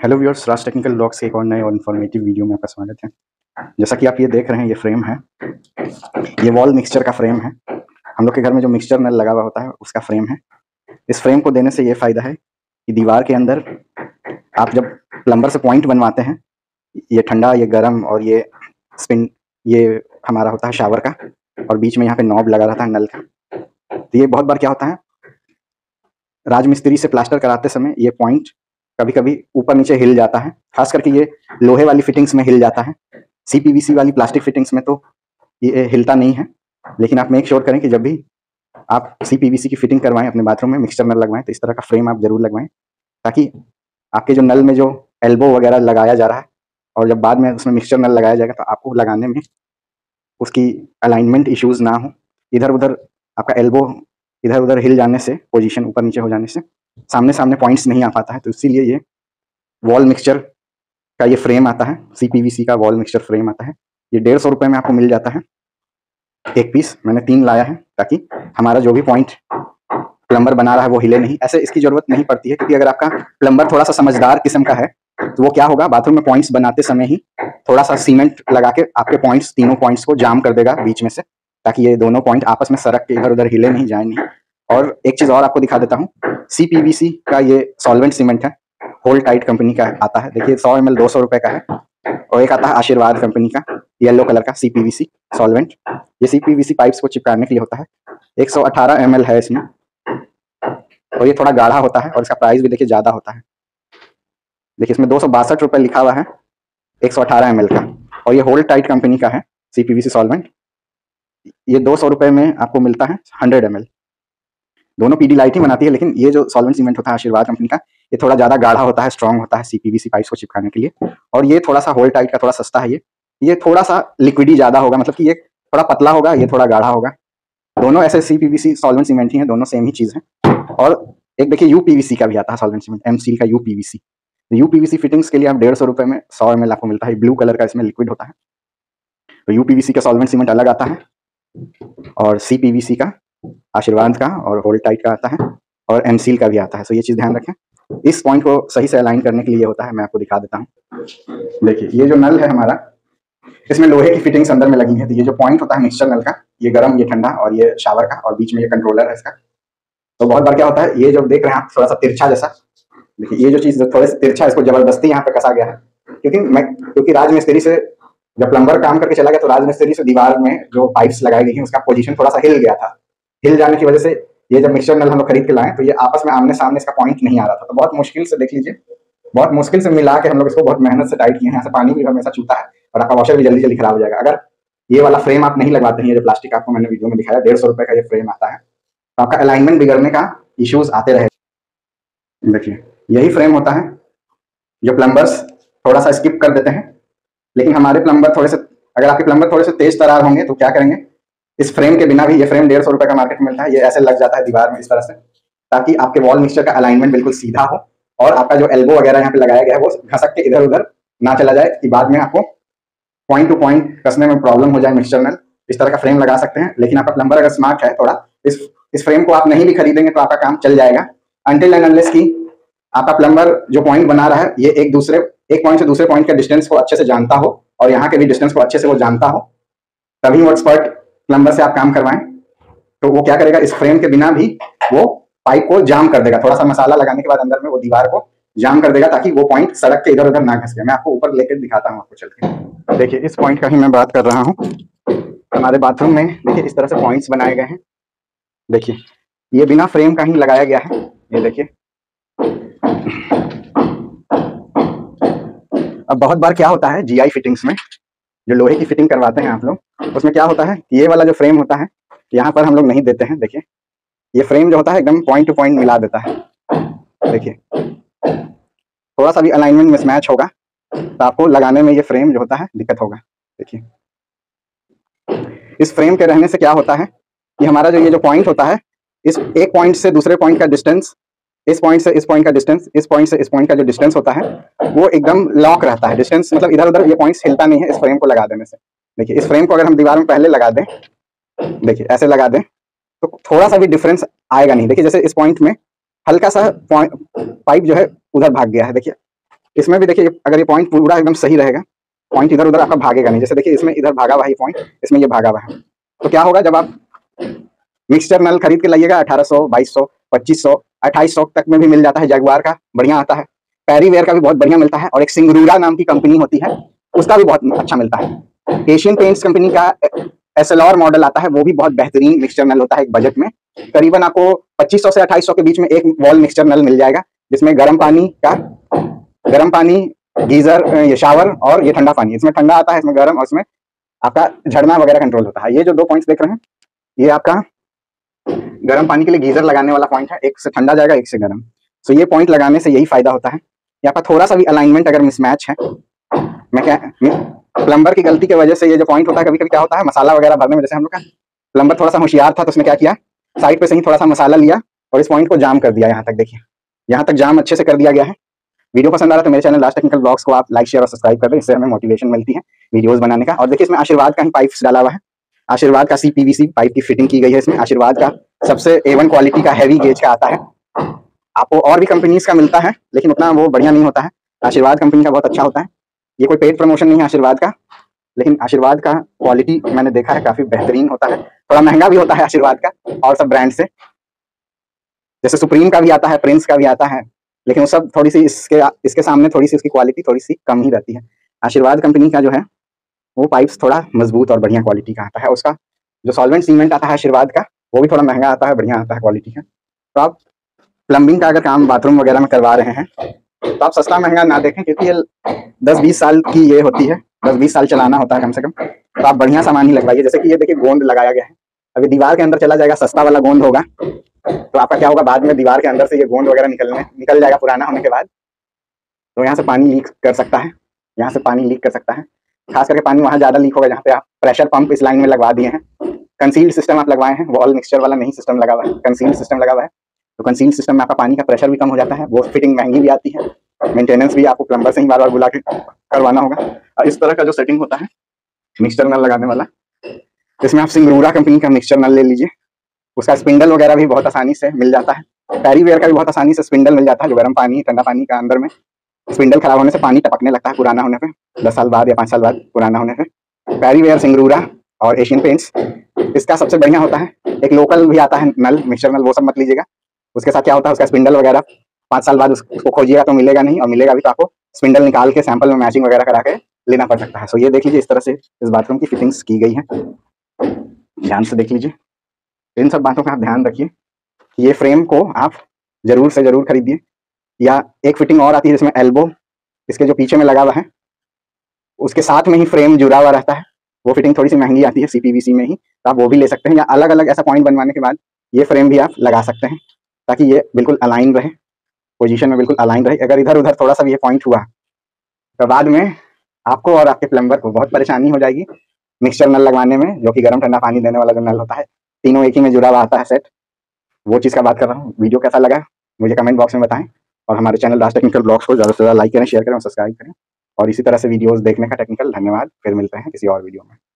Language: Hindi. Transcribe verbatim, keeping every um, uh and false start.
Hello viewers, Raj technical blogs के एक और नए और इन्फॉर्मेटिव वीडियो में आपका स्वागत है। जैसा कि आप ये देख रहे हैं, ये फ्रेम है, ये वॉल मिक्सचर का फ्रेम है। हम लोग के घर में जो मिक्सचर नल लगा हुआ होता है उसका फ्रेम है। इस फ्रेम को देने से ये फ़ायदा है कि दीवार के अंदर आप जब प्लम्बर से पॉइंट बनवाते हैं, ये ठंडा, ये गर्म और ये स्पिन, ये हमारा होता है शावर का, और बीच में यहाँ पे नॉब लगा रहता है नल का। तो ये बहुत बार क्या होता है, राजमिस्त्री से प्लास्टर कराते समय ये पॉइंट कभी कभी ऊपर नीचे हिल जाता है। खास करके ये लोहे वाली फिटिंग्स में हिल जाता है। सीपीवीसी वाली प्लास्टिक फिटिंग्स में तो ये हिलता नहीं है, लेकिन आप मेक श्योर करें कि जब भी आप सीपीवीसी की फिटिंग करवाएं अपने बाथरूम में, मिक्सचर नल लगवाएं, तो इस तरह का फ्रेम आप जरूर लगवाएं, ताकि आपके जो नल में जो एल्बो वगैरह लगाया जा रहा है और जब बाद में उसमें मिक्सचर नल लगाया जाएगा तो आपको लगाने में उसकी अलाइनमेंट इश्यूज ना हो। इधर उधर आपका एल्बो इधर उधर हिल जाने से, पोजीशन ऊपर नीचे हो जाने से सामने सामने पॉइंट्स नहीं आ पाता है। तो इसीलिए ये वॉल मिक्सचर का ये फ्रेम आता है, सीपीवीसी का वॉल मिक्सचर फ्रेम आता है। ये डेढ़ सौ रुपये में आपको मिल जाता है एक पीस। मैंने तीन लाया है ताकि हमारा जो भी पॉइंट प्लम्बर बना रहा है वो हिले नहीं। ऐसे इसकी जरूरत नहीं पड़ती है, क्योंकि अगर आपका प्लम्बर थोड़ा सा समझदार किस्म का है तो वो क्या होगा, बाथरूम में पॉइंट्स बनाते समय ही थोड़ा सा सीमेंट लगा के आपके पॉइंट्स, तीनों पॉइंट्स को जाम कर देगा बीच में से, ताकि ये दोनों पॉइंट आपस में सरक के इधर उधर हिले नहीं, जाए नहीं। और एक चीज और आपको दिखा देता हूँ, सीपीवीसी का ये सॉल्वेंट सीमेंट है, होल टाइट कंपनी का आता है। देखिए सौ एम एल दो सौ रुपए का है, और एक आता है आशीर्वाद कंपनी का येलो कलर का सीपीवीसी सॉल्वेंट। ये सीपीवीसी पाइप्स को चिपकाने के लिए होता है। एक सौ अठारह एम एल है इसमें, और ये थोड़ा गाढ़ा होता है, और इसका प्राइस भी देखिए ज्यादा होता है। देखिए इसमें दो सौ बासठ रुपए लिखा हुआ है एक सौ अठारह एम एल का, और ये होल टाइट कंपनी का है सीपीवीसी सॉल्वेंट। ये दो सौ रुपए में आपको मिलता है हंड्रेड एम एल। दोनों पीडी लाइट ही बनाती है, लेकिन ये जो सॉल्वेंट सीमेंट होता है आशीर्वाद कंपनी का, ये थोड़ा ज्यादा गाढ़ा होता है, स्ट्रॉन्ग होता है सीपीवीसी पाइप्स को चिपकाने के लिए। और ये थोड़ा सा होल टाइट का थोड़ा सस्ता है। ये ये थोड़ा सा लिक्विडी ज्यादा होगा, मतलब कि ये थोड़ा पतला होगा, ये थोड़ा गाढ़ा होगा। दोनों ऐसे सीपीवीसी सॉल्वेंट सीमेंट ही है, दोनों सेम ही चीज है। और एक देखिए यूपीवीसी का भी आता है सॉल्वेंट सीमेंट, एमसील का यूपीवीसी। यूपीवीसी फिटिंग्स के लिए आप डेढ़ सौ रुपए में सौ एम एल आपको मिलता है। ब्लू कलर का इसमें लिक्विड होता है। तो यूपीवीसी का सॉल्वेंट सीमेंट अलग आता है, और सीपीवीसी का आशीर्वाद का और होल टाइट का आता है, और एमसील का भी आता है। तो ये चीज ध्यान रखें। इस पॉइंट को सही से अलाइन करने के लिए होता है, मैं आपको दिखा देता हूँ। देखिए ये जो नल है हमारा, इसमें लोहे की फिटिंग्स अंदर में लगी है। तो ये जो पॉइंट होता है मिक्सचर नल का, ये गर्म, ये ठंडा, और ये शावर का, और बीच में ये कंट्रोलर है इसका। तो बहुत बार क्या होता है, ये जो देख रहे हैं आप थोड़ा सा तिरछा जैसा, देखिए ये जो चीज थोड़ा सा तिरछा, इसको जबरदस्ती यहाँ पे कसा गया है। क्योंकि मैं क्योंकि राजमिस्त्री से जब प्लम्बर काम करके चला गया तो राजमिस्त्री से दीवार में जो पाइप्स लगाई गई हैं उसका पोजीशन थोड़ा सा हिल गया था। हिल जाने की वजह से ये जब मिक्सचर नल हम लोग खरीद के लाए तो ये आपस में आमने सामने इसका पॉइंट नहीं आ रहा था। तो बहुत मुश्किल से, देख लीजिए, बहुत मुश्किल से मिला के हम लोग इसको बहुत मेहनत से टाइट किए हैं। यहाँ से पानी भी हमेशा चूता है, और आपका वॉशर भी जल्दी जल्दी खराब हो जाएगा अगर ये वाला फ्रेम आप नहीं लगवाते हैं। ये जो प्लास्टिक आपको मैंने वीडियो में दिखाया, डेढ़ सौ रुपए का ये फ्रेम आता है, तो आपका अलाइनमेंट बिगड़ने का इश्यूज आते रहे। देखिए यही फ्रेम होता है जो प्लम्बर्स थोड़ा सा स्किप कर देते हैं। लेकिन हमारे प्लम्बर थोड़े से, अगर आपके प्लम्बर थोड़े से तेज तरार होंगे तो क्या करेंगे, इस फ्रेम के बिना भी, ये फ्रेम डेढ़ सौ रुपए का मार्केट में मिलता है, ये ऐसे लग जाता है दीवार में इस तरह से, ताकि आपके वॉल मिक्सचर का अलाइनमेंट बिल्कुल सीधा हो, और आपका जो एल्बो वगैरह यहाँ पे लगाया गया है वो घसक के इधर उधर ना चला जाए, कि बाद में आपको पॉइंट टू पॉइंट कसने में प्रॉब्लम हो जाए मिक्सचर नल। इस तरह का फ्रेम लगा सकते हैं। लेकिन आपका प्लम्बर अगर स्मार्ट है थोड़ा, इस इस फ्रेम को आप नहीं भी खरीदेंगे तो आपका काम चल जाएगा, अनटिल एंड अनलेस की आपका प्लम्बर जो पॉइंट बना रहा है ये एक दूसरे एक पॉइंट से दूसरे पॉइंट के डिस्टेंस को अच्छे से जानता हो, और यहाँ के भी डिस्टेंस को अच्छे से वो जानता हो, तभी वो एक्सपर्ट प्लम्बर से आप काम करवाएं। तो वो क्या करेगा, इस फ्रेम के बिना भी वो पाइप को जाम कर देगा। थोड़ा सा मसाला लगाने के बाद अंदर में वो दीवार को जाम कर देगा, ताकि वो पॉइंट सड़क के इधर उधर ना घस जाए। मैं आपको ऊपर लेकर दिखाता हूँ आपको चल के। देखिए इस पॉइंट का ही मैं बात कर रहा हूँ। हमारे बाथरूम में देखिए इस तरह से पॉइंट्स बनाए गए हैं। देखिए ये बिना फ्रेम का ही लगाया गया है। ये देखिए, अब बहुत बार क्या होता है जीआई फिटिंग्स में, जो लोहे की फिटिंग करवाते हैं आप लोग, उसमें क्या होता है, ये वाला जो फ्रेम होता है यहाँ पर हम लोग नहीं देते हैं। देखिए ये फ्रेम जो होता है एकदम पॉइंट टू पॉइंट मिला देता है। देखिए थोड़ा सा भी अलाइनमेंट मिसमैच होगा तो आपको लगाने में ये फ्रेम जो होता है दिक्कत होगा। देखिए इस फ्रेम के रहने से क्या होता है कि हमारा जो ये जो पॉइंट होता है, इस एक पॉइंट से दूसरे पॉइंट का डिस्टेंस, इस पॉइंट से इस पॉइंट का डिस्टेंस, इस पॉइंट से इस पॉइंट का जो डिस्टेंस होता है वो एकदम लॉक रहता है। डिस्टेंस मतलब इधर उधर ये पॉइंट्स हिलता नहीं है इस फ्रेम को लगा देने से। देखिए इस फ्रेम को अगर हम दीवार में पहले लगा दें, देखिए ऐसे लगा दें, तो थोड़ा सा भी डिफरेंस आएगा नहीं। देखिए जैसे इस पॉइंट में हल्का सा पाइप जो है उधर भाग गया है, देखिए इसमें भी देखिए अगर ये पॉइंट पूरा एकदम सही रहेगा, पॉइंट इधर उधर आपका भागेगा नहीं। जैसे देखिए इसमें इधर भागा हुआ है पॉइंट, इसमें ये भागा हुआ है। तो क्या होगा, जब आप मिक्सचर नल खरीद के लाइएगा अठारह सौ, बाईस सौ, पच्चीस सौ, अट्ठाईस सौ तक में भी मिल जाता है। जगुआर का बढ़िया आता है, पैरीवेयर का भी बहुत बढ़िया मिलता है, और एक सिंगरूरा नाम की कंपनी होती है उसका भी बहुत अच्छा मिलता है। एशियन पेंट्स कंपनी का एसएलआर मॉडल आता है, वो भी बहुत बेहतरीन मिक्सचर नल होता है। एक बजट में करीबन आपको पच्चीस सौ से अट्ठाईस सौ के बीच में एक वॉल मिक्सचर नल मिल जाएगा, जिसमें गर्म पानी का गर्म पानी, गीजर, ये शावर और ये ठंडा पानी। इसमें ठंडा आता है, इसमें गर्म, और इसमें आपका झड़ना वगैरह कंट्रोल होता है। ये जो दो पॉइंट्स देख रहे हैं, ये आपका गर्म पानी के लिए गीजर लगाने वाला पॉइंट है, एक से ठंडा जाएगा एक से गर्म। सो ये पॉइंट लगाने से यही फायदा होता है। यहाँ पर थोड़ा सा भी अलाइनमेंट अगर मिसमैच है, मैं क्या प्लम्बर की गलती की वजह से ये जो पॉइंट होता है, कभी कभी क्या होता है मसाला वगैरह भरने में, जैसे हम लोग का प्लम्बर थोड़ा सा होशियार था तो उसने क्या किया, साइड पे से ही थोड़ा सा मसाला लिया और इस पॉइंट को जाम कर दिया। यहाँ तक देखिए, यहाँ तक जाम अच्छे से कर दिया गया है। वीडियो पसंद आ रहा है तो मेरे चैनल लास्ट टेक्निकल ब्लॉग्स को आप लाइक शेयर और सब्सक्राइब कर दें, इससे हमें मोटिवेशन मिलती है वीडियोस बनाने का। और देखिए इसमें आशीर्वाद का ही पाइप्स डाला हुआ है, आशीर्वाद का सी पीवीसी पाइप की फिटिंग की गई है इसमें। आशीर्वाद का सबसे ए वन क्वालिटी का हैवी गेज का आता है। आपको और भी कंपनीज का मिलता है लेकिन उतना वो बढ़िया नहीं होता है, आशीर्वाद कंपनी का बहुत अच्छा होता है। ये कोई पेड प्रमोशन नहीं है आशीर्वाद का, लेकिन आशीर्वाद का क्वालिटी मैंने देखा है काफी बेहतरीन होता है। थोड़ा महंगा भी होता है आशीर्वाद का और सब ब्रांड से, जैसे सुप्रीम का भी आता है, प्रिंस का भी आता है, लेकिन वो सब थोड़ी सी इसके इसके सामने थोड़ी सी उसकी क्वालिटी थोड़ी सी कम ही रहती है। आशीर्वाद कंपनी का जो है वो पाइप्स थोड़ा मजबूत और बढ़िया क्वालिटी का आता है। उसका जो सॉल्वेंट सीमेंट आता है आशीर्वाद का, वो भी थोड़ा महंगा आता है, बढ़िया आता है क्वालिटी का। तो आप प्लम्बिंग का अगर काम बाथरूम वगैरह में करवा रहे हैं तो आप सस्ता महंगा ना देखें, क्योंकि ये दस बीस साल की ये होती है, दस बीस साल चलाना होता है कम से कम। तो आप बढ़िया सामान ही लगवाइए। जैसे कि ये देखिए गोंद लगाया गया है, अभी दीवार के अंदर चला जाएगा, सस्ता वाला गोंद होगा तो आपका क्या होगा, बाद में दीवार के अंदर से ये गोंद वगैरह निकलने निकल जाएगा पुराना होने के बाद, तो यहाँ से पानी लीक कर सकता है, यहाँ से पानी लीक कर सकता है। खास करके पानी वहाँ ज्यादा लीक होगा जहाँ पे आप प्रेशर पंप इस लाइन में लगवा दिए हैं। कंसील्ड सिस्टम आप लगवाए हैं, वॉल मिक्सचर वाला नहीं सिस्टम लगा हुआ है, कंसील्ड सिस्टम लगा हुआ है। तो कंसील्ड सिस्टम में आपका पानी का प्रेशर भी कम हो जाता है, वो फिटिंग महंगी भी आती है, मेंटेनेंस भी आपको प्लम्बर से ही बार बार बुला के करवाना होगा। और इस तरह का जो सेटिंग होता है मिक्सचर नल लगाने वाला, इसमें आप सिंगरूरा कंपनी का मिक्सचर नल ले लीजिए। उसका स्पिंडल वगैरह भी बहुत आसानी से मिल जाता है, पैरीवेयर का भी बहुत आसानी से स्पिंडल मिल जाता है। जो गर्म पानी ठंडा पानी का अंदर में स्पिंडल खराब होने से पानी टपकने लगता है पुराना होने पे, दस साल बाद या पाँच साल बाद पुराना होने पे। पैरीवेयर, सिंगरूरा और एशियन पेंट्स इसका सबसे बढ़िया होता है। एक लोकल भी आता है नल, मिक्सचर नल, वो सब मत लीजिएगा। उसके साथ क्या होता है, उसका स्पिंडल वगैरह पाँच साल बाद उसको खोजिएगा तो मिलेगा नहीं, और मिलेगा भी तो आपको स्पिंडल निकाल के सैंपल में मैचिंग वगैरह करा के लेना पड़ सकता है। सो ये देख लीजिए, इस तरह से इस बाथरूम की फिटिंग्स की गई है, ध्यान से देख लीजिए। इन सब बातों का आप ध्यान रखिए। ये फ्रेम को आप जरूर से जरूर खरीदिए। या एक फिटिंग और आती है जिसमें एल्बो इसके जो पीछे में लगा हुआ है उसके साथ में ही फ्रेम जुड़ा हुआ रहता है, वो फिटिंग थोड़ी सी महंगी आती है सीपीवीसी में ही, तो आप वो भी ले सकते हैं। या अलग अलग ऐसा पॉइंट बनवाने के बाद ये फ्रेम भी आप लगा सकते हैं, ताकि ये बिल्कुल अलाइन रहे, पोजीशन में बिल्कुल अलाइन रहे। अगर इधर उधर थोड़ा सा भी ये पॉइंट हुआ तो बाद में आपको और आपके प्लम्बर को बहुत परेशानी हो जाएगी मिक्सचर नल लगवाने में, जो कि गर्म ठंडा पानी देने वाला जो नल होता है, तीनों एक ही में जुड़ा हुआ आता है सेट, वो चीज़ का बात कर रहा हूँ। वीडियो कैसा लगा मुझे कमेंट बॉक्स में बताएं, और हमारे चैनल राज टेक्निकल ब्लॉग्स को ज़्यादा से ज़्यादा लाइक करें, शेयर करें और सब्सक्राइब करें। और इसी तरह से वीडियोस देखने का टेक्निकल धन्यवाद। फिर मिलते हैं किसी और वीडियो में।